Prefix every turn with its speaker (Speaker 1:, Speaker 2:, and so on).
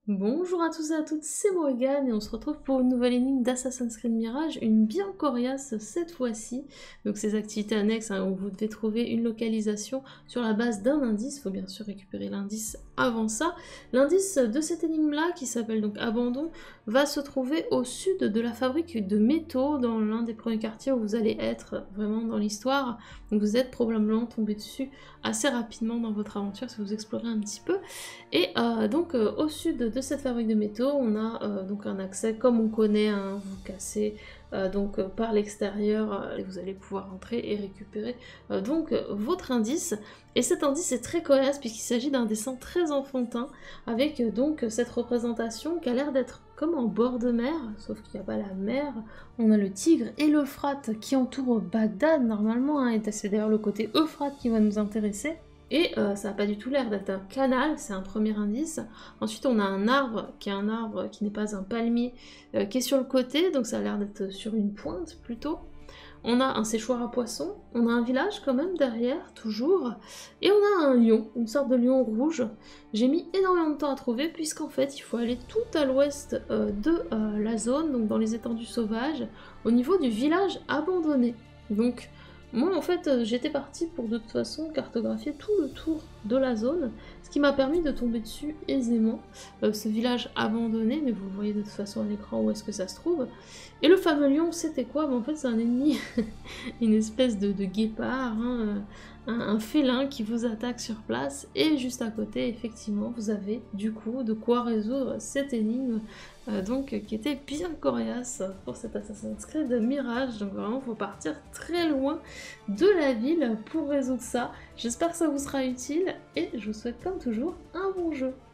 Speaker 1: Bonjour à tous et à toutes, c'est Morgane et on se retrouve pour une nouvelle énigme d'Assassin's Creed Mirage, une bien coriace cette fois-ci. Donc ces activités annexes, où vous devez trouver une localisation sur la base d'un indice, il faut bien sûr récupérer l'indice avant ça. L'indice de cette énigme-là, qui s'appelle donc Abandon, va se trouver au sud de la fabrique de métaux, dans l'un des premiers quartiers où vous allez être vraiment dans l'histoire. Donc vous êtes probablement tombé dessus assez rapidement dans votre aventure si vous explorez un petit peu. Et donc au sud de cette fabrique de métaux, on a donc un accès comme on connaît, hein, vous cassez par l'extérieur et vous allez pouvoir entrer et récupérer votre indice. Et cet indice est très coriace puisqu'il s'agit d'un dessin très enfantin avec donc cette représentation qui a l'air d'être comme en bord de mer, sauf qu'il n'y a pas la mer. On a le Tigre et l'Euphrate qui entourent Bagdad normalement, hein, et c'est d'ailleurs le côté Euphrate qui va nous intéresser. Et ça n'a pas du tout l'air d'être un canal, c'est un premier indice. Ensuite, on a un arbre qui n'est pas un palmier, qui est sur le côté, donc ça a l'air d'être sur une pointe plutôt. On a un séchoir à poissons, on a un village quand même derrière, toujours, et on a un lion, une sorte de lion rouge. J'ai mis énormément de temps à trouver, puisqu'en fait, il faut aller tout à l'ouest de la zone, donc dans les étendues sauvages, au niveau du village abandonné. Donc, moi, en fait, j'étais partie pour de toute façon cartographier tout le tour de la zone, ce qui m'a permis de tomber dessus aisément. Ce village abandonné, mais vous le voyez de toute façon à l'écran où est-ce que ça se trouve. Et le fameux lion, c'était quoi? En fait, c'est un ennemi, une espèce de guépard, hein, un félin qui vous attaque sur place. Et juste à côté, effectivement, vous avez du coup de quoi résoudre cette énigme. Qui était bien coriace pour cet Assassin's Creed Mirage. Donc vraiment, il faut partir très loin de la ville pour résoudre ça. J'espère que ça vous sera utile et je vous souhaite comme toujours un bon jeu.